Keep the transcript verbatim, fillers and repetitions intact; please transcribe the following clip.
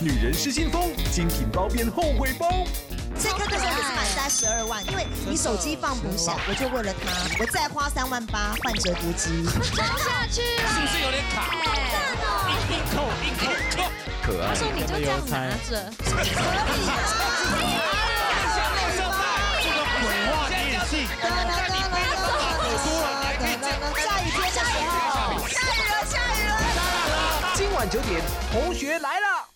女人失心疯，精品包变后悔包。 这颗对手也是买三十二万，因为你手机放不下，我就为了它，我再花三万八换折叠机， 装下去了， 是不是有点卡？硬扣硬扣扣， 可爱。他说你就这样拿着， 合理啊！ 这个鬼话你也信？ 下雨天的时候，下雨了，下雨了！ 今晚九点，同学来了。